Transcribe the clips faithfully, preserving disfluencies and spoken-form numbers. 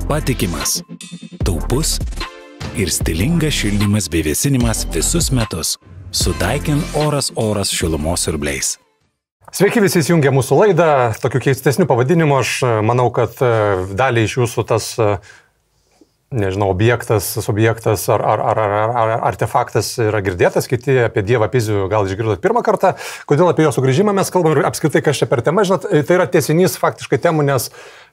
patikimas, taupus ir stilingas šildymas bei vėsinimas visus metus. Su Daikin oras oras šilumos siurbliais. Sveiki visi įsijungę mūsų laidą. Tokiu keistesniu pavadinimu aš manau, kad dalį iš jūsų tas, nežinau, objektas, subjektas ar, ar, ar, ar, ar artefaktas yra girdėtas, kiti apie Dievą Pizijų gal išgirdot pirmą kartą. Kodėl apie jo sugrįžimą mes kalbam ir apskritai, kas čia per tema, žinot, tai yra tęsinys faktiškai temų, nes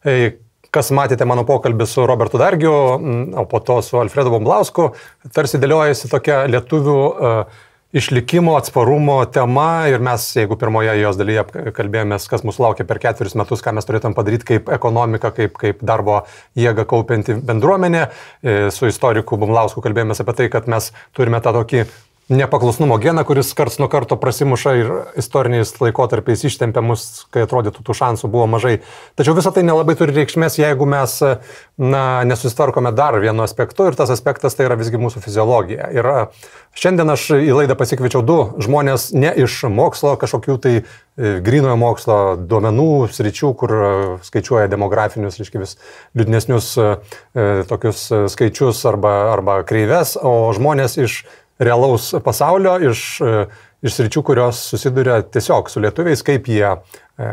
kas matėte mano pokalbį su Robertu Dargiu, o po to su Alfredu Bumblausku, tarsi dėliojasi tokia lietuvių uh, išlikimo, atsparumo tema ir mes, jeigu pirmoje jos dalyje kalbėjomės, kas mūsų laukia per ketverius metus, ką mes turėtum padaryti kaip ekonomika, kaip, kaip darbo jėga kaupianti bendruomenė, su istoriku Bumblausku kalbėjomės apie tai, kad mes turime tą tokį nepaklusnumo geną, kuris karts nuo karto prasimuša ir istoriniais laikotarpiais ištempia mus, kai atrodytų tų šansų buvo mažai. Tačiau visą tai nelabai turi reikšmės, jeigu mes na, nesusitvarkome dar vienu aspektu ir tas aspektas tai yra visgi mūsų fiziologija. Ir šiandien aš į laidą pasikviečiau du žmonės ne iš mokslo, kažkokių tai grynojo mokslo duomenų, sričių, kur skaičiuoja demografinius, reiškia vis liūdnesnius e, tokius skaičius arba, arba kreives, o žmonės iš realaus pasaulio, iš, iš sričių, kurios susiduria tiesiog su lietuviais, kaip jie e,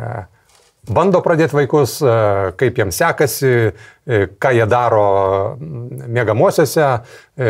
bando pradėti vaikus, e, kaip jiems sekasi, e, ką jie daro miegamosiose e,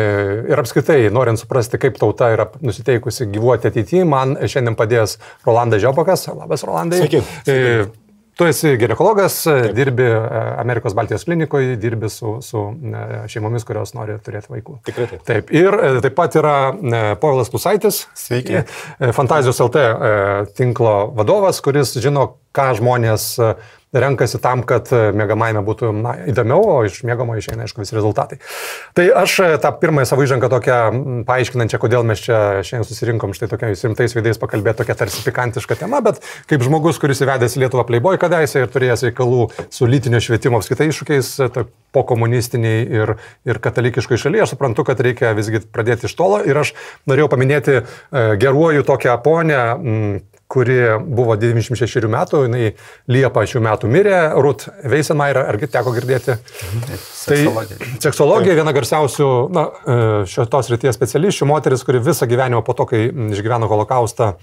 ir apskritai, norint suprasti, kaip tauta yra nusiteikusi gyvuoti ateityje, man šiandien padės Rolandas Žiopakas. Labas, Rolandai. Sveiki. E, Tu esi ginekologas, Taip. dirbi Amerikos Baltijos klinikoje, dirbi su, su šeimomis, kurios nori turėti vaikų. Tikrai taip. Taip. Ir taip pat yra Povilas Klusaitis. Sveiki. Fantazijos L T tinklo vadovas, kuris žino, ką žmonės renkasi tam, kad miegamajame būtų na, įdomiau, o iš miegamo išeina, aišku, visi rezultatai. Tai aš tą pirmąją savo įžangą tokią paaiškinančią, kodėl mes čia šiandien susirinkom štai tokiais rimtais veidais pakalbėti tokia tarsi pikantiška tema, bet kaip žmogus, kuris įvedęs į Lietuvą Playboy kadaise ir turėjęs reikalų su lytinio švietimo apskritai iššūkiais, po komunistiniai ir, ir katalikiškai šalyje, aš suprantu, kad reikia visgi pradėti iš tolo ir aš norėjau paminėti geruoju tokią ponę, kuri buvo devyniasdešimt šešerių metų, jinai Liepą šių metų mirė, Ruth Weisenmeier, argi teko girdėti? Seksologija. Tai seksologija, viena garsiausių na, šios ryties specialisčių, moteris, kuri visą gyvenimą po to, kai išgyveno holokaustą,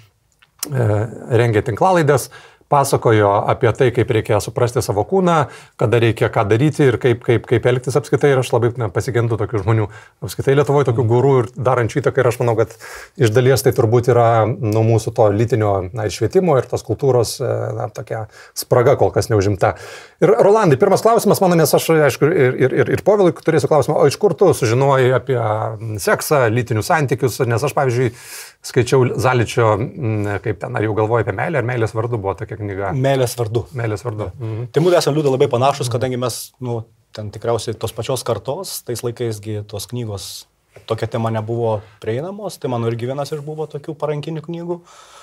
rengė tinklalaidės, pasakojo apie tai, kaip reikia suprasti savo kūną, kada reikia ką daryti ir kaip, kaip, kaip elgtis apskritai. Ir aš labai na, pasigendu tokių žmonių apskritai Lietuvoje, tokių gurų ir darančių įtaką. Ir aš manau, kad iš dalies tai turbūt yra nuo mūsų to lytinio na, švietimo ir tos kultūros na, tokia spraga kol kas neužimta. Ir Rolandai, pirmas klausimas mano, nes aš, aišku, ir, ir, ir, ir Povilui turėsiu klausimą, o iš kur tu sužinojai apie seksą, lytinius santykius, nes aš, pavyzdžiui, skaičiau Zaličio, kaip ten, ar jau galvoju apie meilę, ar meilės vardu buvo tokia knyga? Meilės vardu. Meilės vardu. Mhm. Tai mūsų esame liūdai labai panašus, kadangi mes, nu, ten tikriausiai tos pačios kartos, tais laikaisgi tos knygos, tokia tema nebuvo prieinamos, tai mano irgi vienas iš buvo tokių parankinių knygų.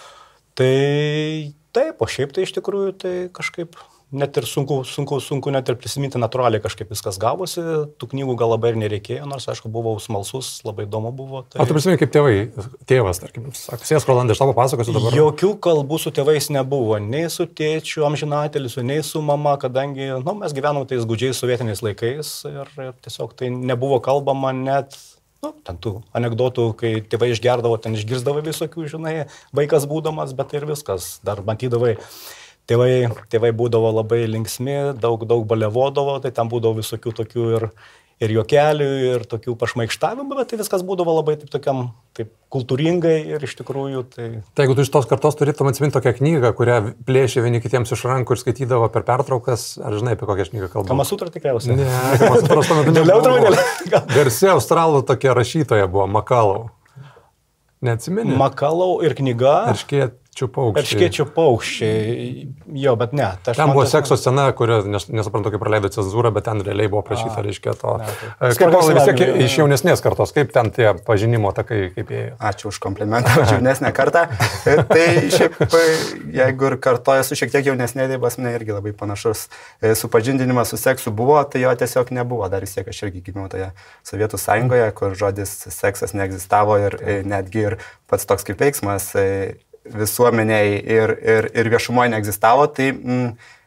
Tai taip, o šiaip tai iš tikrųjų tai kažkaip net ir sunku, sunku, sunku net ir prisiminti natūraliai kažkaip viskas gavosi, tų knygų gal labai ir nereikėjo, nors, aišku, buvau smalsus, labai įdomu buvo. Tai... O tu prisimeni kaip tėvai, tėvas, tarkim, sės Rolandai, aš tavo pasakosiu dabar. Jokių kalbų su tėvais nebuvo, nei su tėčiu, amžinatėliu, nei su mama, kadangi, nu, mes gyvenom tais gudžiais sovietiniais laikais ir, ir tiesiog tai nebuvo kalbama net, nu, ten tų anekdotų, kai tėvai išgerdavo, ten išgirsdavo visokių, žinai, vaikas būdamas, bet ir viskas, dar matydavai. Tėvai, tėvai būdavo labai linksmi, daug, daug balevodavo, tai tam būdavo visokių tokių ir, ir juokelių, ir tokių pašmaikštavimų, bet tai viskas būdavo labai taip tokiam, taip kultūringai ir iš tikrųjų tai... Tai jeigu tu iš tos kartos turėtum atsiminti tokią knygą, kurią plėšė vieni kitiems iš rankų ir skaitydavo per pertraukas, ar žinai, apie kokią knygą kalbama? Kamasutra tikriausiai. Ne, Kamasutros tuo metu nebuvo. Garsi australų tokia rašytoja buvo, Makalau. Neatsimeni? Makalau ir knyga. Erškėčių paukščiai. Erškėčių paukščiai. Jo, bet ne. Tai ten buvo sekso scena, kurio nes, nesuprantu, kaip praleido cenzūrą, bet ten realiai buvo prašyta, reiškia to. Ne, tai. Kaip Paulai, vis tiek iš jaunesnės kartos, kaip ten tie pažinimo takai, kaip jie... Ačiū už komplimentą, už jaunesnę kartą. Tai šiaip, jeigu ir kartoja su šiek tiek jaunesnė, tai pas mane irgi labai panašus. Supažindinimas su seksu buvo, tai jo tiesiog nebuvo. Dar vis tiek aš irgi gimiau toje Sovietų Sąjungoje, kur žodis seksas neegzistavo ir netgi ir pats toks kaip veiksmas visuomeniai ir, ir, ir viešumoje neegzistavo, tai mm,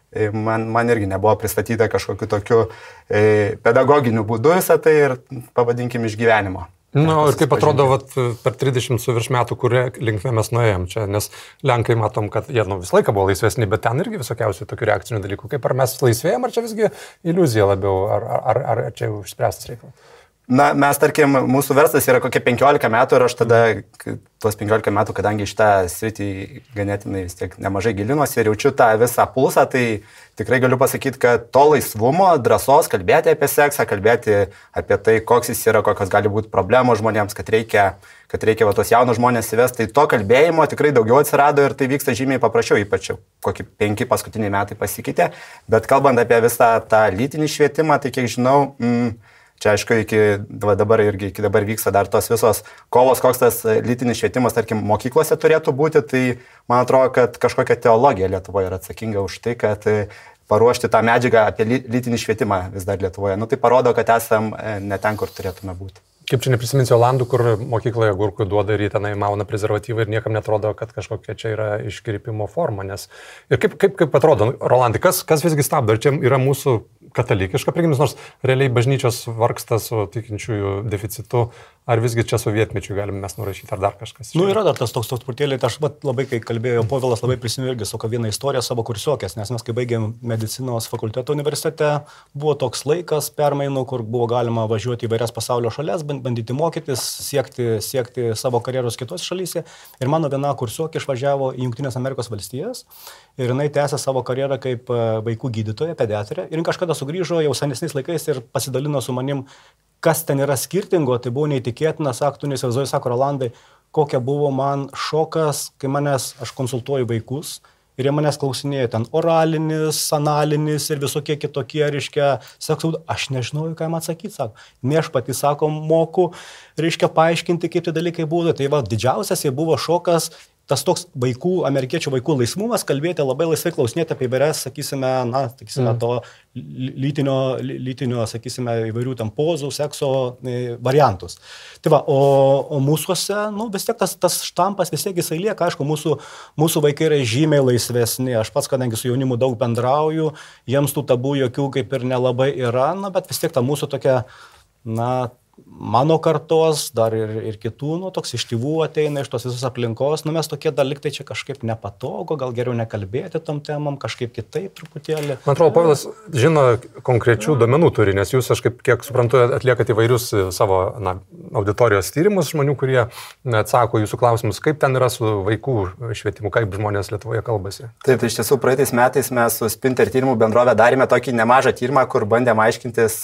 man, man irgi nebuvo pristatyta kažkokiu tokiu e, pedagoginiu būdu visą tai ir, pavadinkim, išgyvenimo. Na, nu, ir kaip atrodo, vat, per trisdešimt su virš metų, kurie linkme mes nuėjom čia, nes Lenkai matom, kad jie nu, visą laiką buvo laisvesni, bet ten irgi visokiausių tokių reakcinių dalykų. Kaip ar mes laisvėjom, ar čia visgi iliuzija labiau, ar, ar, ar čia jau išspręstas reikalas? Na, mes, tarkim, mūsų verslas yra kokie penkiolika metų ir aš tada, tuos penkiolika metų, kadangi šitą sritį ganėtinai vis tiek nemažai gilinuosi ir jaučiu tą visą pulsą, tai tikrai galiu pasakyti, kad to laisvumo, drąsos kalbėti apie seksą, kalbėti apie tai, koks jis yra, kokios gali būti problemos žmonėms, kad reikia, kad reikia va, tos jaunus žmonės įvesti, tai to kalbėjimo tikrai daugiau atsirado ir tai vyksta žymiai paprasčiau, ypač kokie penki paskutiniai metai pasikeitė, bet kalbant apie visą tą lytinį švietimą, tai kiek žinau, mm, čia, aišku, iki dabar irgi iki dabar vyksta dar tos visos kovos, koks tas lytinis švietimas, tarkim, mokyklose turėtų būti, tai man atrodo, kad kažkokia teologija Lietuvoje yra atsakinga už tai, kad paruošti tą medžiagą apie lytinį švietimą vis dar Lietuvoje. Nu, tai parodo, kad esam ne ten, kur turėtume būti. Kaip čia neprisiminsiu Olandų, kur mokykloje gurkui duoda ir jį tenai mauna prezervatyvą ir niekam netrodo, kad kažkokia čia yra iškirpimo forma. Nes... Ir kaip, kaip, kaip atrodo, Rolandai, kas, kas visgi stabdo? Ar čia yra mūsų katalikiška prigimtis, nors realiai bažnyčios vargsta su tikinčiųjų deficitu, ar visgi čia sovietmečių galime mes nurašyti, ar dar kažkas? Nu, yra dar tas toks toks truputėlį, aš bet labai, kai kalbėjau, Povilas labai prisimenu irgi sako vieną istoriją savo kursiokės, nes mes, kai baigėm medicinos fakulteto universitete, buvo toks laikas permainų, kur buvo galima važiuoti į vairias pasaulio šalies, bandyti mokytis, siekti, siekti savo karjeros kitose šalyse. Ir mano viena kursiokė išvažiavo į Jungtinės Amerikos valstijas ir jinai tęsė savo karjerą kaip vaikų gydytoja, pediatrė. Ir kažkada sugrįžo jau senesniais laikais ir pasidalino su manim, kas ten yra skirtingo, tai buvo neįtikėtina, sako, tu neįsivaizduoji, sako Rolandai, kokia buvo man šokas, kai manęs, aš konsultuoju vaikus ir jie manęs klausinėjo ten oralinis, analinis ir visokie kitokie, reiškia, seksu, aš nežinau, ką jam atsakyti, sako, ne aš pati, sako, moku, reiškia, paaiškinti, kaip tie dalykai būdavo, tai va, didžiausias jie buvo šokas, tas toks vaikų, amerikiečių vaikų laisvumas, kalbėti labai laisvai, klausinėti apie įvairias, sakysime, na, sakysime, to lytinio, lytinio, sakysime, įvairių tam pozų, sekso e, variantus. Tai va, o, o mūsųse, nu, vis tiek tas, tas štampas vis tiek jisai lieka, aišku, mūsų, mūsų vaikai yra žymiai laisvesni, aš pats, kadangi su jaunimu daug bendrauju, jiems tų tabų jokių kaip ir nelabai yra, na, bet vis tiek ta mūsų tokia, na, mano kartos, dar ir, ir kitų, nu, toks iš tėvų ateina, iš tos visos aplinkos, nu, mes tokie dalykai čia kažkaip nepatogu, gal geriau nekalbėti tom temam, kažkaip kitaip truputėlį. Man atrodo, Povilas žino konkrečių duomenų turi, nes jūs, aš kaip, kiek suprantu, atliekate įvairius savo na, auditorijos tyrimus žmonių, kurie atsako jūsų klausimus, kaip ten yra su vaikų švietimu, kaip žmonės Lietuvoje kalbasi. Taip, tai iš tiesų praeitais metais mes su Spinter tyrimų bendrovė darėme tokį nemažą tyrimą, kur bandėm aiškintis,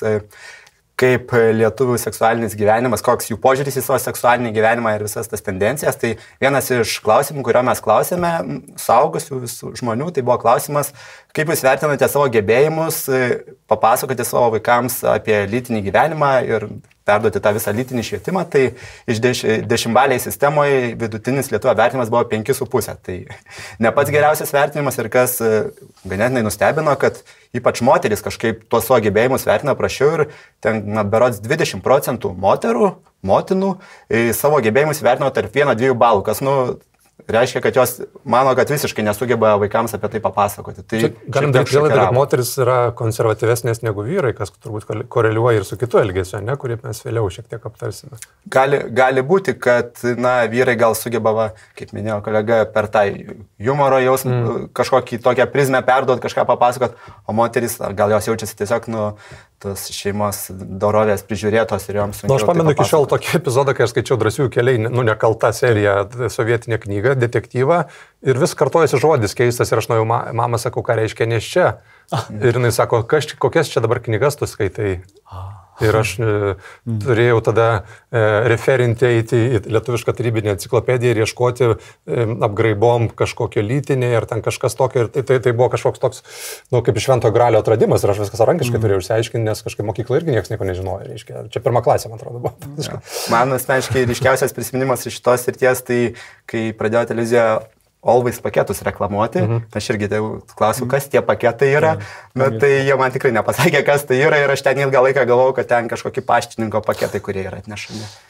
kaip lietuvių seksualinis gyvenimas, koks jų požiūris į savo seksualinį gyvenimą ir visas tas tendencijas. Tai vienas iš klausimų, kurio mes klausėme suaugusių visų žmonių, tai buvo klausimas, kaip jūs vertinate savo gebėjimus papasakoti savo vaikams apie lytinį gyvenimą ir perduoti tą visą lytinį švietimą. Tai iš deš, dešimtbalėje sistemoje vidutinis lietuvio vertinimas buvo penki su pusė. Tai ne pats geriausias vertinimas ir kas ganėtinai nustebino, kad ypač moteris kažkaip tuos savo gebėjimus vertina prašiau ir ten na, berods dvidešimt procentų moterų, motinų savo gebėjimus vertino tarp vieno dviejų balų, kas, nu, reiškia, kad jos mano, kad visiškai nesugeba vaikams apie tai papasakoti. Tai čia galim daryti prielaidą, kad moteris yra konservatyvesnės negu vyrai, kas turbūt koreliuoja ir su kitu elgesiu, ne, kurį mes vėliau šiek tiek aptarsime. Gali, gali būti, kad na, vyrai gal sugeba, kaip minėjo kolega, per tą humoro jausmą mm. kažkokį tokią prizmę perduot, kažką papasakot, o moteris gal jos jaučiasi tiesiog, nu, tos šeimos dorovės prižiūrėtos ir joms sunkiau. Na, aš pamenu iki šiol tokį epizodą, kai aš skaičiau Drąsiųjų keliai, nu, nekalta serija, sovietinė knyga, detektyvą ir vis kartojasi žodis keistas ir aš nuėjau, mama sakau, ką reiškia nes čia. Ir jinai sako, kas, kokias čia dabar knygas tu skaitai. Ir aš e, turėjau tada e, referinti eiti į lietuvišką tarybinę enciklopediją ir ieškoti e, apgraibom kažkokio lytinį ir ten kažkas tokio. Ir tai, tai, tai buvo kažkoks toks, nu, kaip Švento Gralio atradimas ir aš viskas rankiškai mm. turėjau išsiaiškinti, nes kažkaip mokykla irgi niekas nieko nežinojo. Reiškia. Čia pirma klasė, man atrodo, buvo. Ja. Man asmeniškai ryškiausias prisiminimas iš šitos srities, tai kai pradėjo televiziją Always paketus reklamuoti, mhm. aš irgi tai klausiu, kas tie paketai yra, mhm. bet tai jie man tikrai nepasakė, kas tai yra ir aš ten ilgą laiką galvojau, kad ten kažkokie paštininko paketai, kurie yra atnešami.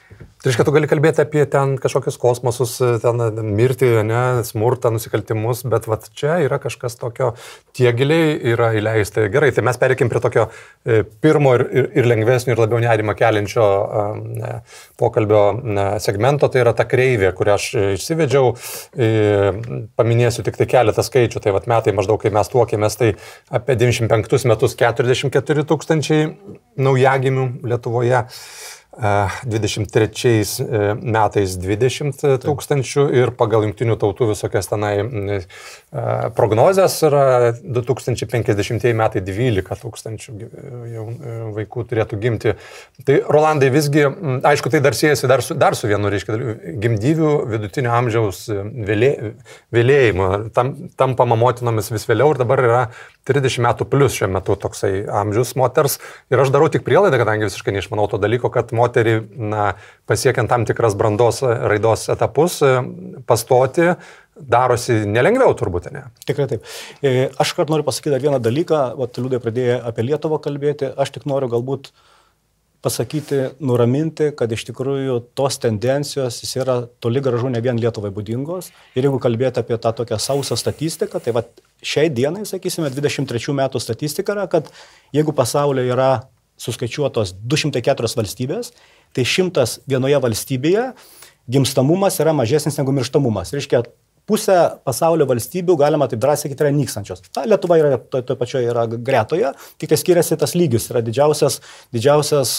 Tai reiškia, tu gali kalbėti apie ten kažkokius kosmosus, ten mirtį, ne, smurtą, nusikaltimus, bet vat čia yra kažkas tokio, tie giliai yra įleista. Gerai, tai mes pereikim prie tokio pirmo ir, ir, ir lengvesnio ir labiau nerimą keliančio ne, pokalbio ne, segmento, tai yra ta kreivė, kurią aš išsivedžiau. Paminėsiu tik tai keletą skaičių, tai vat metai maždaug, kai mes tuokėmės, tai apie devyniasdešimt penktus metus keturiasdešimt keturi tūkstančiai naujagimių Lietuvoje. dvidešimt trečiais metais dvidešimt tūkstančių ir pagal jungtinių tautų visokias tenai prognozes yra du tūkstančiai penkiasdešimtieji metai dvylika tūkstančių vaikų turėtų gimti. Tai Rolandai visgi, aišku, tai dar siejasi dar su, dar su vienu, reiškia, gimdyvių vidutinio amžiaus vėlė, vėlėjimo. Tam, tampama motinomis vis vėliau ir dabar yra trisdešimt metų plus šiuo metu toksai amžius moters. Ir aš darau tik prielaidą, kadangi visiškai neišmanau to dalyko, kad moterį, na, pasiekiant tam tikras brandos raidos etapus, pastoti darosi nelengviau turbūt, ne? Tikrai taip. Aš kart noriu pasakyti dar vieną dalyką, vat Liudai pradėjo apie Lietuvą kalbėti, aš tik noriu galbūt pasakyti, nuraminti, kad iš tikrųjų tos tendencijos jis yra toli gražu ne vien Lietuvai būdingos. Ir jeigu kalbėti apie tą tokią sausą statistiką, tai vat šiai dienai, sakysime, dvidešimt trečių metų statistika yra, kad jeigu pasaulyje yra suskaičiuotos du šimtai keturios valstybės, tai šimtas vienoje valstybėje gimstamumas yra mažesnis negu mirštamumas. Reiškia, pusė pasaulio valstybių, galima taip drąsiai sakyti, yra nykstančios. Ta, Lietuva yra toje to pačioje yra gretoje, tik tai skiriasi tas lygis. Yra didžiausias, didžiausias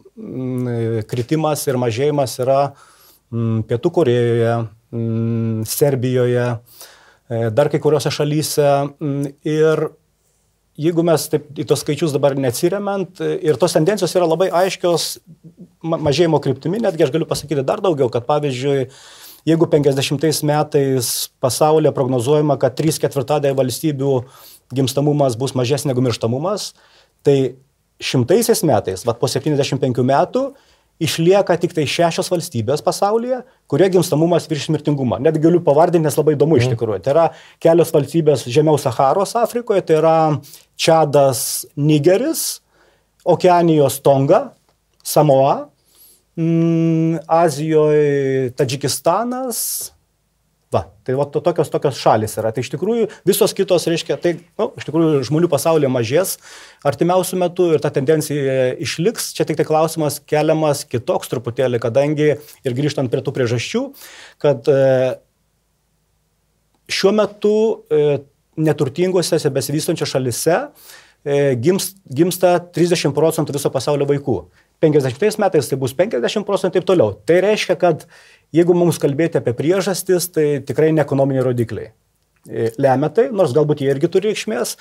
mm, kritimas ir mažėjimas yra mm, Pietų Korėjoje, mm, Serbijoje, dar kai kuriuose šalyse. Mm, ir jeigu mes taip į tos skaičius dabar neatsiremiant, ir tos tendencijos yra labai aiškios mažėjimo kryptimi, netgi aš galiu pasakyti dar daugiau, kad pavyzdžiui, jeigu penkiasdešimtais metais pasaulyje prognozuojama, kad trys ketvirtadaliai valstybių gimstamumas bus mažesnis negu mirštamumas, tai šimtaisiais metais, vat po septyniasdešimt penkių metų, išlieka tik tai šešios valstybės pasaulyje, kurie gimstamumas virš mirtingumą. Net galiu pavardinti, nes labai įdomu iš tikrųjų. Tai yra kelios valstybės žemiau Saharos Afrikoje, tai yra Čadas, Nigeris, Okeanijos Tonga, Samoa, mm, Azijoje Tadžikistanas. Va, tai va, to, tokios, tokios šalis yra. Tai iš tikrųjų visos kitos, reiškia, tai nu, iš tikrųjų žmonių pasaulyje mažės artimiausių metų ir ta tendencija išliks. Čia tik tai klausimas keliamas kitoks truputėlį, kadangi ir grįžtant prie tų priežasčių, kad e, šiuo metu e, neturtingose besivystančiose šalise e, gims, gimsta trisdešimt procentų viso pasaulio vaikų. penkiasdešimtais metais tai bus penkiasdešimt procentų ir taip toliau. Tai reiškia, kad jeigu mums kalbėti apie priežastis, tai tikrai ne ekonominiai rodikliai lemia tai, nors galbūt jie irgi turi reikšmės,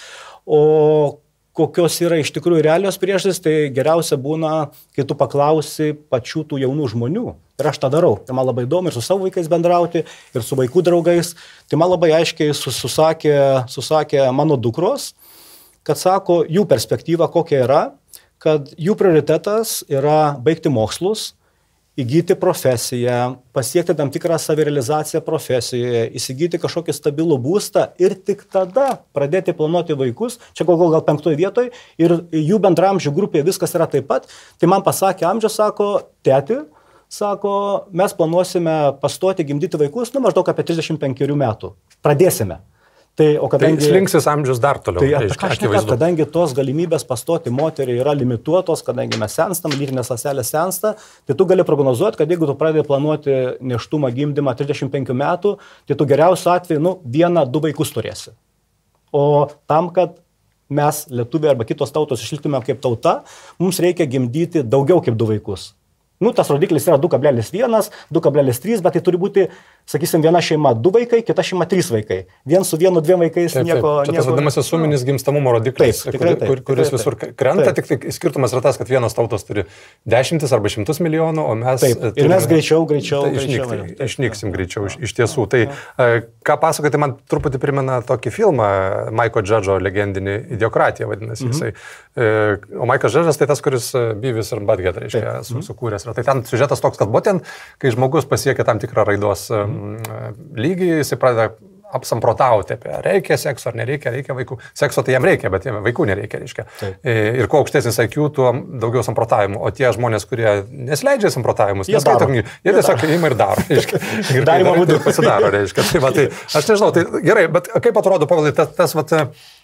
o kokios yra iš tikrųjų realios priežastis, tai geriausia būna, kai tu paklausi pačių tų jaunų žmonių. Ir aš tą darau. Ir man labai įdomu ir su savo vaikais bendrauti, ir su vaikų draugais. Tai man labai aiškiai susakė, susakė mano dukros, kad sako, jų perspektyva kokia yra, kad jų prioritetas yra baigti mokslus, įgyti profesiją, pasiekti tam tikrą savirealizaciją profesijoje, įsigyti kažkokį stabilų būstą ir tik tada pradėti planuoti vaikus, čia gal, gal penktoje vietoje, ir jų bendramžių grupėje viskas yra taip pat. Tai man pasakė amžius, sako, tėti, sako, mes planuosime pastoti gimdyti vaikus, nu maždaug apie trisdešimt penkerių metų. Pradėsime. Tai, o kadangi, tai slinksis amžius dar toliau. Tai apie ką aš nekart, kadangi tos galimybės pastoti moterį yra limituotos, kadangi mes senstam, lytinės ląstelės sensta, tai tu gali prognozuoti, kad jeigu tu pradedi planuoti nėštumą gimdymą trisdešimt penkių metų, tai tu geriausiu atveju nu, vieną, du vaikus turėsi. O tam, kad mes, lietuviai arba kitos tautos, išliktume kaip tauta, mums reikia gimdyti daugiau kaip du vaikus. Nu, tas rodiklis yra du kablelis vienas, du kablelis trys, bet tai turi būti, sakysim, viena šeima du vaikai, kita šeima trys vaikai. Vien su vienu, dviem vaikais taip, nieko... Taip. Čia tas vadinamasis suminis gimstamumo rodiklis, taip, tikrai, taip, kur, kuris tikrai, visur krenta, taip. Tik tai skirtumas yra tas, kad vienos tautos turi dešimtis arba šimtus milijonų, o mes... Taip, ir mes greičiau, greičiau... Tai greičiau, išnykti, greičiau išnyksim greičiau, iš, iš tiesų. Tai ką pasakoti, man truputį primena tokį filmą, Maiko Džadžo legendinį Idiokratija, vadinasi mhm. jisai. O Maikas Džadžas tai tas, kuris Beavis and Butthead, reiškia, su, sukūręs. Tai ten siužetas toks, kad būtent, kai žmogus pasiekia tam tikrą raidos mm. lygį, jisai pradeda apsamprotauti apie reikia sekso ar nereikia, reikia vaikų. Sekso tai jam reikia, bet jam vaikų nereikia, reiškia. Taip. Ir kuo aukštesnis I Q, tuo daugiau samprotavimų. O tie žmonės, kurie nesileidžia samprotavimus, jie, jie, jie tiesiog ima ir daro. Ir darimo būdu pasidaro, reiškia. Tai, va, tai, aš nežinau, tai gerai, bet kaip atrodo, Pavelai, tas, tas vat,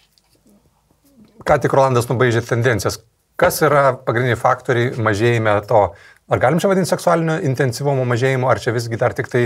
ką tik Rolandas nubaižė tendencijas, kas yra pagrindiniai faktoriai mažėjime to, ar galim čia vadinti seksualinio intensyvumo mažėjimo, ar čia visgi dar tik tai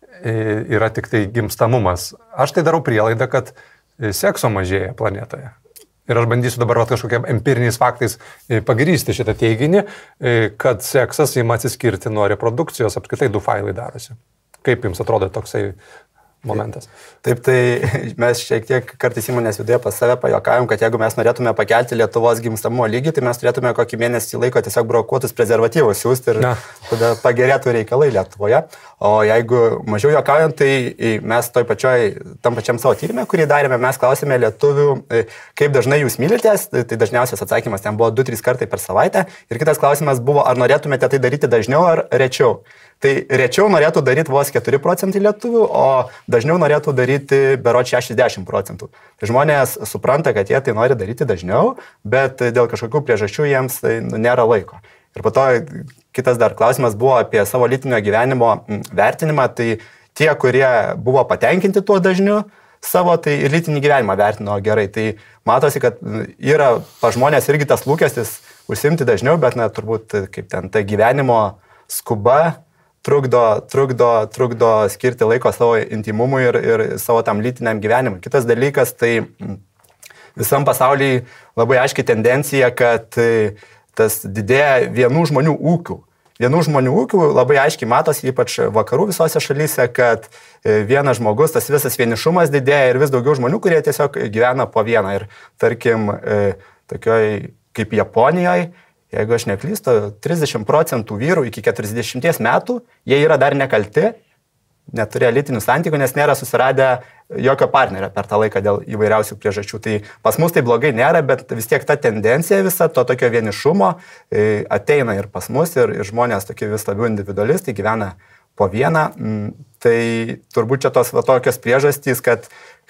yra tik tai gimstamumas. Aš tai darau prielaidą, kad sekso mažėja planetoje. Ir aš bandysiu dabar kažkokiam empiriniais faktais pagrįsti šitą teiginį, kad seksas ima atsiskirti nuo reprodukcijos, apskritai du failai darosi. Kaip jums atrodo toksai momentas? Taip, tai mes šiek tiek kartais įmonės viduje pas save pajokavim, kad jeigu mes norėtume pakelti Lietuvos gimstamumo lygį, tai mes turėtume kokį mėnesį laiko tiesiog brokuotus prezervatyvus siūsti ir Na. tada pagerėtų reikalai Lietuvoje. O jeigu mažiau jokaujant, tai mes toj pačioj, tam pačiam savo tyrimė, kurį darėme, mes klausėme lietuvių, kaip dažnai jūs mylitės, tai dažniausias atsakymas ten buvo du trys kartai per savaitę. Ir kitas klausimas buvo, ar norėtumėte tai daryti dažniau ar rečiau. Tai rečiau norėtų daryti vos keturi procentai lietuvių, o dažniau norėtų daryti berods šešiasdešimt procentų. Tai žmonės supranta, kad jie tai nori daryti dažniau, bet dėl kažkokių priežasčių jiems tai nu, nėra laiko. Ir po to kitas dar klausimas buvo apie savo lytinio gyvenimo vertinimą. Tai tie, kurie buvo patenkinti tuo dažniu savo, tai ir lytinį gyvenimą vertino gerai. Tai matosi, kad yra pa žmonės irgi tas lūkestis užsimti dažniau, bet na, turbūt kaip ten ta gyvenimo skuba trukdo, trukdo, trukdo skirti laiko savo intimumui ir, ir savo tam lytiniam gyvenimui. Kitas dalykas, tai visam pasaulyje labai aiški tendencija, kad tas didėja vienų žmonių ūkių. Vienų žmonių ūkių labai aiškiai matosi, ypač vakarų visose šalyse, kad vienas žmogus, tas visas vienišumas didėja ir vis daugiau žmonių, kurie tiesiog gyvena po vieną. Ir tarkim, tokioj kaip Japonijoje, jeigu aš neklystu, trisdešimt procentų vyrų iki keturiasdešimties metų, jie yra dar nekalti, neturėjo lytinių santykių, nes nėra susiradę jokio partnerio per tą laiką dėl įvairiausių priežasčių. Tai pas mus tai blogai nėra, bet vis tiek ta tendencija visa to tokio vienišumo ateina ir pas mus, ir, ir žmonės tokie vis labiau individualistai gyvena po vieną. Tai turbūt čia tos va, tokios priežastys, kad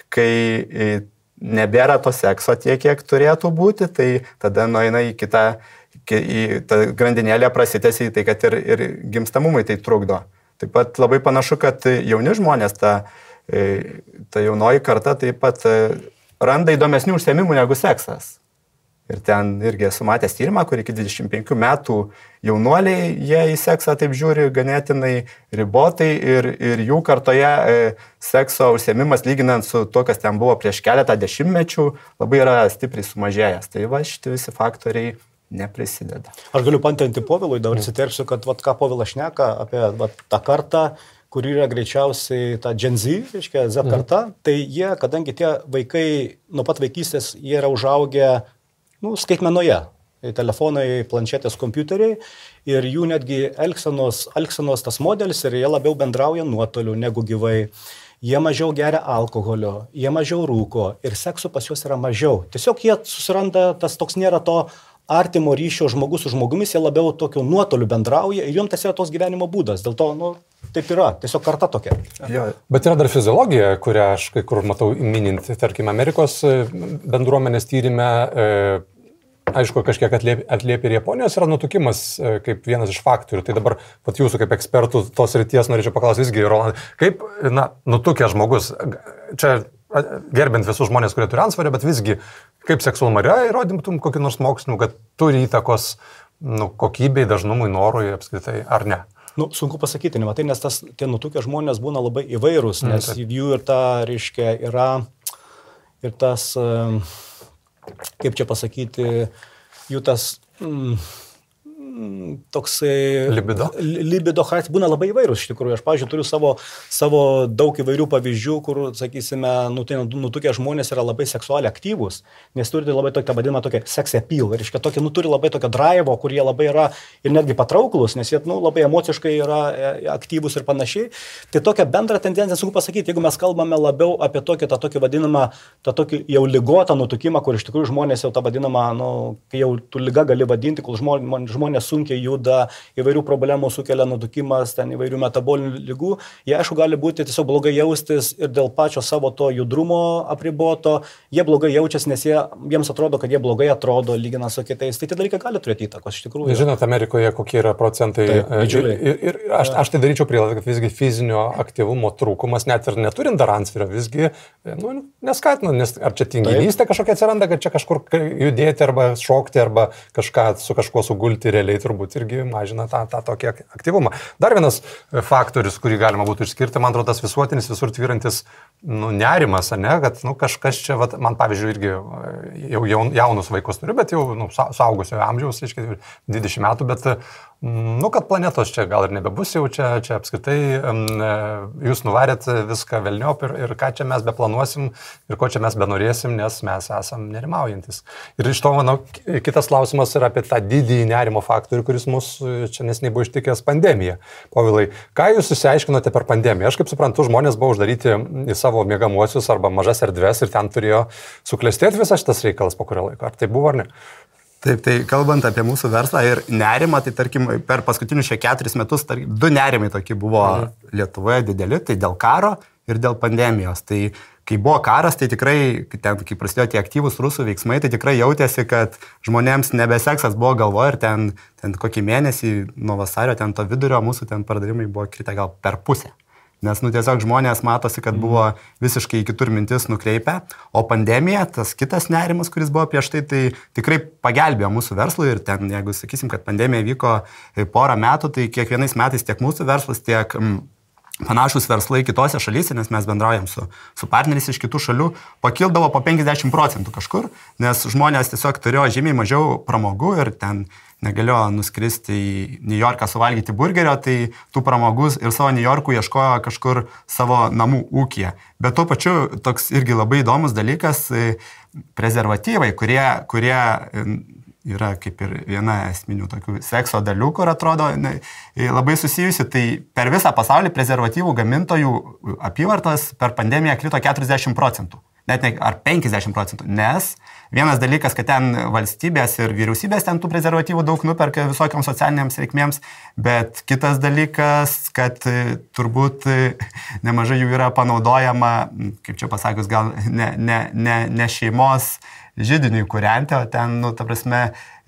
kai nebėra to sekso tiek, kiek turėtų būti, tai tada nueina į kitą į tą grandinėlę prasitęsi, tai kad ir, ir gimstamumui tai trukdo. Taip pat labai panašu, kad jauni žmonės, ta, ta jaunoji karta taip pat randa įdomesnių užsiėmimų negu seksas. Ir ten irgi esu matęs tyrimą, kur iki dvidešimt penkių metų jaunuoliai, jie į seksą taip žiūri ganėtinai ribotai ir, ir jų kartoje sekso užsiėmimas lyginant su to, kas ten buvo prieš keletą dešimtmečių, labai yra stipriai sumažėjęs. Tai va, šitie visi faktoriai neprisideda. Aš galiu pantinti Povilui, dabar įsiterpsiu, kad vat, ką Povilas šneka apie vat, tą kartą, kur yra greičiausiai ta Gen Z, reiškia Z karta, mm. tai jie, kadangi tie vaikai nuo pat vaikystės, jie yra užaugę nu, skaitmenoje, telefonai, planšetės, kompiuteriai ir jų netgi elgsenos, elgsenos tas modelis ir jie labiau bendrauja nuotoliu negu gyvai. Jie mažiau geria alkoholio, jie mažiau rūko ir sekso pas juos yra mažiau. Tiesiog jie susiranda, tas toks nėra to artimo ryšio žmogus su žmogumis, jie labiau tokiu nuotoliu bendrauja ir jums tas yra tos gyvenimo būdas. Dėl to, nu, taip yra, tiesiog karta tokia. Ja. Bet yra dar fiziologija, kurią aš kai kur matau minint, tarkim, Amerikos bendruomenės tyrime, e, aišku, kažkiek atliepia atliep ir Japonijos yra nutukimas e, kaip vienas iš faktorių. Tai dabar pat jūsų kaip ekspertų tos ryties norėčiau paklausyti visgi, Rolandai, kaip, na, nutukęs žmogus, čia gerbint visus žmonės, kurie turi ansvarį, bet visgi, kaip seksualumą yra įrodymtum kokį nors mokslinių, kad turi įtakos nu, kokybei, dažnumui, norui apskritai, ar ne? Nu, sunku pasakyti, nematai, nes tas, tie nutukę žmonės būna labai įvairūs, nes mm, jų ir ta, reiškia, yra ir tas, kaip čia pasakyti, jų tas mm, toksai libido, libido charakteris būna labai įvairūs iš tikrųjų. Aš, pavyzdžiui, turiu savo, savo daug įvairių pavyzdžių, kur, sakysime, nutukę žmonės yra labai seksualiai aktyvūs, nes turi labai tokią vadinamą tokią sex appeal, reiškia, tokie, nu, turi labai tokio drivo, kur jie labai yra ir netgi patrauklus, nes jie nu, labai emociškai yra aktyvūs ir panašiai. Tai tokia bendra tendencija, sunku pasakyti, jeigu mes kalbame labiau apie tokį, tą tokį vadinamą, tą tokį jau ligotą nutukimą, kur iš tikrųjų žmonės jau tą vadinamą, nu, kai jau tu liga gali vadinti, kol žmonės, žmonės sunkiai juda, įvairių problemų sukelia nutukimas, ten įvairių metabolinių lygų, jie aišku gali būti tiesiog blogai jaustis ir dėl pačio savo to judrumo apriboto, jie blogai jaučiasi, nes jie, jiems atrodo, kad jie blogai atrodo, lygina su kitais. Tai tie dalykai gali turėti įtakos iš tikrųjų. Žinot, Amerikoje kokie yra procentai. Taip, didžiuliai. ir, ir, ir aš, aš tai daryčiau prielaidą, kad visgi fizinio aktyvumo trūkumas, net ir neturint dar antsvorio, visgi nu, neskatina, nes ar čia tinginystė kažkokia atsiranda, kad čia kažkur judėti arba šokti arba kažką su kažkuo sugulti realiai turbūt irgi mažina tą, tą tokį aktyvumą. Dar vienas faktorius, kurį galima būtų išskirti, man atrodo, tas visuotinis visur tvyrantis nu, nerimas, ne, kad nu, kažkas čia, vat, man pavyzdžiui, irgi jau jaunus vaikus turiu, bet jau nu, suaugusio amžiaus, reiškia, dvidešimt metų, bet nu, kad planetos čia gal ir nebebus jau čia, čia apskritai jūs nuvarėt viską velniop ir, ir ką čia mes beplanuosim ir ko čia mes benorėsim, nes mes esam nerimaujantis. Ir iš to, manau, kitas klausimas yra apie tą didįjį nerimo faktorių, kuris mus čia nesiniai buvo ištikęs pandemija. Povilai, ką jūs išsiaiškinote per pandemiją? Aš kaip suprantu, žmonės buvo uždaryti į savo miegamuosius arba mažas erdves ir ten turėjo suklestėti visas šitas reikalas po kurio laiko. Ar tai buvo ar ne? Taip, tai kalbant apie mūsų verslą ir nerimą, tai tarkim per paskutinius šie keturis metus tarkim, du nerimai tokie buvo mhm. Lietuvoje dideli, tai dėl karo ir dėl pandemijos. Tai kai buvo karas, tai tikrai, ten, kai prasidėjo tie aktyvūs rusų veiksmai, tai tikrai jautėsi, kad žmonėms nebeseksas buvo galvoje ir ten, ten kokį mėnesį nuo vasario, ten to vidurio mūsų ten pardavimai buvo kritę gal per pusę. Nes, nu, tiesiog žmonės matosi, kad buvo visiškai kitur mintis nukreipę, o pandemija, tas kitas nerimas, kuris buvo prieš tai, tai tikrai pagelbėjo mūsų verslui ir ten, jeigu sakysim, kad pandemija vyko porą metų, tai kiekvienais metais tiek mūsų verslas, tiek mm, panašus verslai kitose šalyse, nes mes bendraujam su, su partneriais iš kitų šalių, pakildavo po penkiasdešimt procentų kažkur, nes žmonės tiesiog turėjo žymiai mažiau pramogų ir ten negalėjo nuskristi į New Yorką suvalgyti burgerio, tai tų pramogus ir savo New Yorkų ieškojo kažkur savo namų ūkyje. Bet tuo pačiu toks irgi labai įdomus dalykas - prezervatyvai, kurie, kurie yra kaip ir viena esminių tokių sekso dalių, kur atrodo ne, labai susijusi. Tai per visą pasaulį prezervatyvų gamintojų apyvartos per pandemiją krito keturiasdešimt procentų. Net ne, ar penkiasdešimt procentų, nes vienas dalykas, kad ten valstybės ir vyriausybės ten tų prezervatyvų daug nuperka visokiams socialiniams reikmėms, bet kitas dalykas, kad turbūt nemažai jų yra panaudojama, kaip čia pasakius, gal ne, ne, ne, ne šeimos židiniui kūrenti, o ten, nu, ta prasme,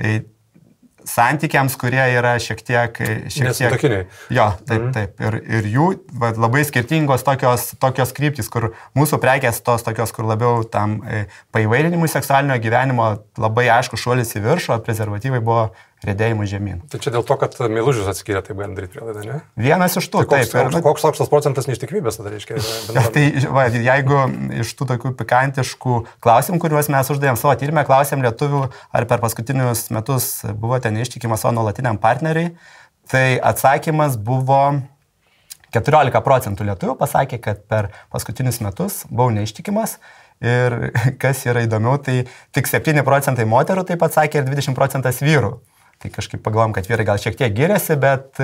santykiams, kurie yra šiek tiek... Šiek Nesutokiniai. Jo, taip, taip. Ir, ir jų va, labai skirtingos tokios, tokios kryptys, kur mūsų prekės tos tokios, kur labiau tam e, paįvairinimui seksualinio gyvenimo labai aišku šuolis į viršų, o prezervatyvai buvo rėdėjimų žemyn. Tai čia dėl to, kad meilužius atskyrė, tai galim daryti prielaidą, ne? Vienas iš tų, tai koks, taip. Ir, koks aukštas procentas neištikimybės, tada reiškia? Tai va, jeigu iš tų tokių pikantiškų klausimų, kuriuos mes uždavėm savo tyrimę, klausėm lietuvių, ar per paskutinius metus buvote neištikimas savo nuolatiniam partneriai, tai atsakymas buvo keturiolika procentų lietuvių pasakė, kad per paskutinius metus buvau neištikimas. Ir kas yra įdomiau, tai tik septyni procentai moterų taip atsakė ir dvidešimt procentų vyrų. Tai kažkaip pagalvom, kad vyrai gal šiek tiek giriasi, bet...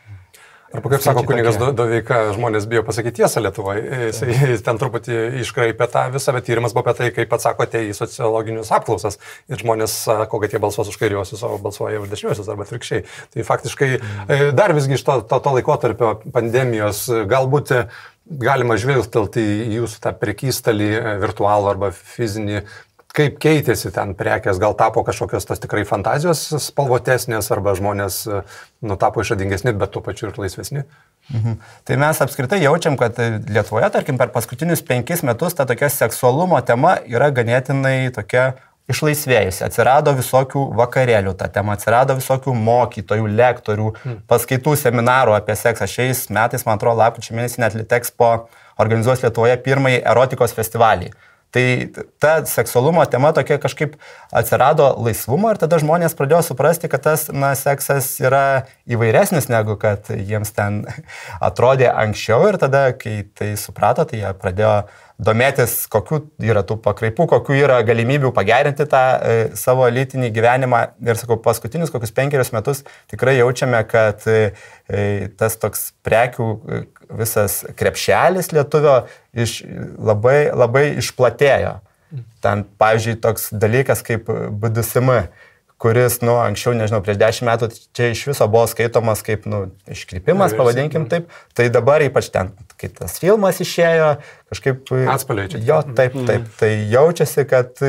Arba kaip sako kunigas Doveika, žmonės bijo pasakyti tiesą Lietuvoje. Jis, jis ten truputį iškraipė tą visą, bet tyrimas buvo apie tai, kaip atsakote į sociologinius apklausas. Ir žmonės sako, kad jie balsuos už kairiuosius, o balsuoja už dešiniuosius arba atvirkščiai. Tai faktiškai dar visgi iš to, to, to laikotarpio pandemijos galbūt galima žvilgtelti į jūsų tą prekystalį virtualų arba fizinį. Kaip keitėsi ten prekės, gal tapo kažkokios tos tikrai fantazijos spalvotesnės arba žmonės nu, tapo išradingesni, bet tuo pačiu ir laisvesni? Mhm. Tai mes apskritai jaučiam, kad Lietuvoje, tarkim, per paskutinius penkis metus ta tokia seksualumo tema yra ganėtinai tokia išlaisvėjusi. Atsirado visokių vakarėlių ta tema, atsirado visokių mokytojų, lektorių, hmm. paskaitų, seminarų apie seksą. Šiais metais, man atrodo, lapkričio mėnesį net Litexpo organizuos Lietuvoje pirmąjį erotikos festivalį. Tai ta seksualumo tema tokia kažkaip atsirado laisvumo ir tada žmonės pradėjo suprasti, kad tas na, seksas yra įvairesnis negu kad jiems ten atrodė anksčiau ir tada, kai tai suprato, tai jie pradėjo domėtis, kokių yra tų pakraipų, kokių yra galimybių pagerinti tą e, savo lytinį gyvenimą. Ir sakau, paskutinius kokius penkerius metus tikrai jaučiame, kad e, tas toks prekių e, visas krepšelis lietuvio iš, labai, labai išplatėjo. Ten, pavyzdžiui, toks dalykas kaip B D S M, kuris, nu, anksčiau, nežinau, prieš dešimt metų čia iš viso buvo skaitomas kaip, nu, iškrypimas, pavadinkim taip. Tai dabar ypač ten, kai tas filmas išėjo, kažkaip... Atspaliai čia. Jo, taip, taip. Tai jaučiasi, kad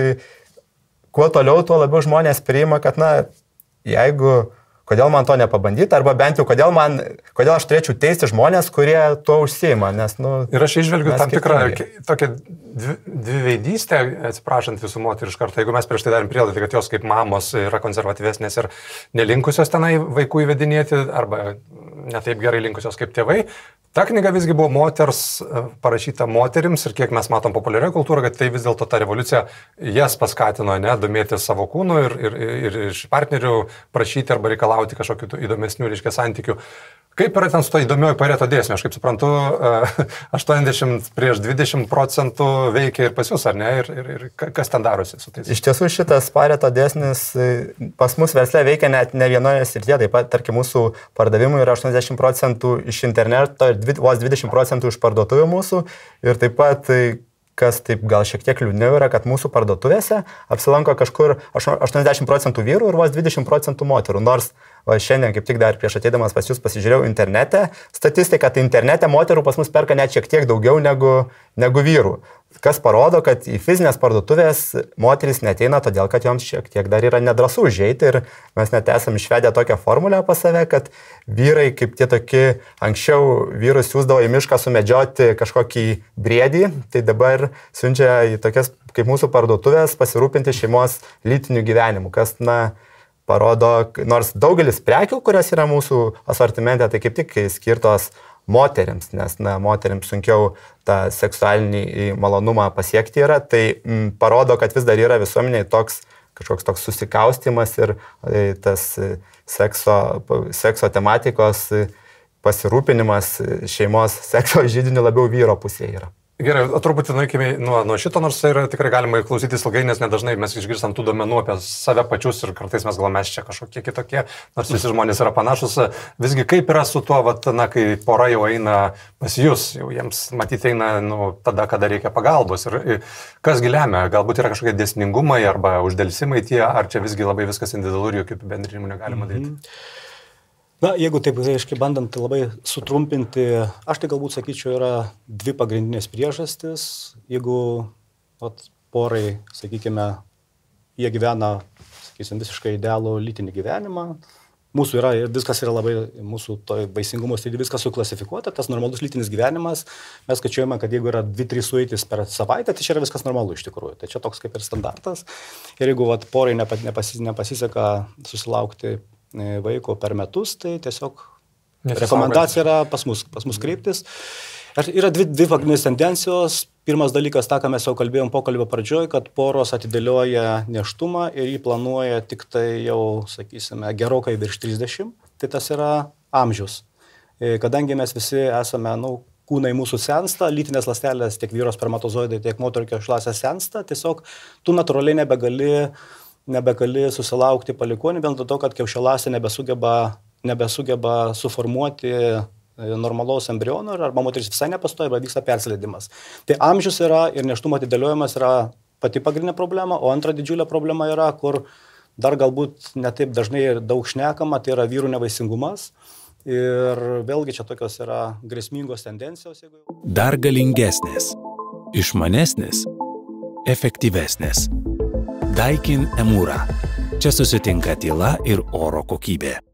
kuo toliau, tuo labiau žmonės priima, kad, na, jeigu... Kodėl man to nepabandyti, arba bent jau kodėl, man, kodėl aš turėčiau teisti žmonės, kurie tuo užsiima, nes, nu... Ir aš išvelgiu tam tikrą tokią dvi, dviveidystę, atsiprašant visų moterų iš karto, jeigu mes prieš tai darim prielaidą, kad jos kaip mamos yra konservatyvesnės ir nelinkusios tenai vaikų įvedinėti, arba netaip gerai linkusios kaip tėvai. Ta knyga visgi buvo moters, parašyta moterims ir kiek mes matom populiarioje kultūroje, kad tai vis dėlto ta revoliucija jas paskatino, ne, domėtis savo kūnu ir, ir, ir iš partnerių prašyti arba reikalauti kažkokių įdomesnių, reiškia, santykių. Kaip yra ten su to įdomioji Pareto dėsnė? Aš kaip suprantu, aštuoniasdešimt prieš dvidešimt procentų veikia ir pas jūs, ar ne? Ir, ir, ir kas ten darosi su tais? Iš tiesų šitas Pareto dėsnis pas mus versle veikia net ne vienoje srityje. Taip pat, tarkim, mūsų pardavimų yra aštuoniasdešimt procentų iš interneto ir vos dvidešimt procentų iš parduotuvių mūsų. Ir taip pat, kas taip gal šiek tiek liūdniau yra, kad mūsų parduotuvėse apsilanko kažkur aštuoniasdešimt procentų vyrų ir vos dvidešimt procentų moterų. Nors o šiandien kaip tik dar prieš ateidamas pas jūs pasižiūrėjau internete statistiką, tai internete moterų pas mus perka net šiek tiek daugiau negu, negu vyrų. Kas parodo, kad į fizinės parduotuvės moterys neteina, todėl kad joms šiek tiek dar yra nedrąsu užeiti ir mes net esame išvedę tokią formulę pas save, kad vyrai kaip tie tokie, anksčiau vyrus siūsdavo į mišką sumedžioti kažkokį briedį, tai dabar siunčia į tokias kaip mūsų parduotuvės pasirūpinti šeimos lytiniu gyvenimu, kas, na, parodo, nors daugelis prekių, kurios yra mūsų asortimente, tai kaip tik skirtos moterims, nes, na, moterims sunkiau tą seksualinį malonumą pasiekti yra, tai m, parodo, kad vis dar yra visuomeniai toks kažkoks toks susikaustimas ir e, tas sekso, sekso tematikos pasirūpinimas šeimos sekso židiniu labiau vyro pusėje yra. Gerai, o truputį nueikime nuo, nuo šito, nors tai yra tikrai galima klausytis ilgai, nes nedažnai mes išgirstam tų duomenų apie save pačius ir kartais mes galvome, mes čia kažkokie kitokie, nors visi žmonės yra panašus. Visgi kaip yra su tuo, vat, na, kai pora jau eina pas jūs, jau jiems matyti eina nu, tada, kada reikia pagalbos. Ir, ir kasgi lemia, galbūt yra kažkokie dėsningumai arba uždelsimai tie, ar čia visgi labai viskas individualu ir jokių apibendrinimų negalima daryti. Mm-hmm. Na, jeigu taip, aiškiai, bandant labai sutrumpinti, aš tai galbūt sakyčiau, yra dvi pagrindinės priežastis. Jeigu vat, porai, sakykime, jie gyvena, sakysim, visiškai idealų lytinį gyvenimą, mūsų yra, viskas yra labai, mūsų to vaisingumo stiliui viskas suklasifikuota, tas normalus lytinis gyvenimas, mes skaičiuojame, kad jeigu yra dvi trys sueitis per savaitę, tai čia yra viskas normalu iš tikrųjų. Tai čia toks kaip ir standartas. Ir jeigu vat, porai nepasiseka, nepasiseka susilaukti vaiko per metus, tai tiesiog Nesisaugai. Rekomendacija yra pas mus, pas mus kreiptis. Yra dvi, dvi pagrindinės tendencijos. Pirmas dalykas, tą, ką mes jau kalbėjom pokalbio pradžioj, kad poros atidėlioja nėštumą ir jį planuoja tik tai jau, sakysime, gerokai virš trisdešimt. Tai tas yra amžius. Kadangi mes visi esame, nu, kūnai mūsų sensta, lytinės ląstelės, tiek vyro spermatozoidai, tiek moterų kiaušialąstės sensta, tiesiog tu natūraliai nebegali nebegali susilaukti palikuonių, vien dėl to, kad kiaušialąstė nebesugeba, nebesugeba suformuoti normalaus embriono, arba moteris visai nepastoja, arba vyksta persileidimas. Tai amžius yra ir nėštumo atidėliojimas yra pati pagrindinė problema, o antra didžiulė problema yra, kur dar galbūt netaip dažnai ir daug šnekama, tai yra vyrų nevaisingumas. Ir vėlgi čia tokios yra grėsmingos tendencijos. Jeigu... Dar galingesnės, išmanesnės, efektyvesnės. Daikin Emura. Čia susitinka tyla ir oro kokybė.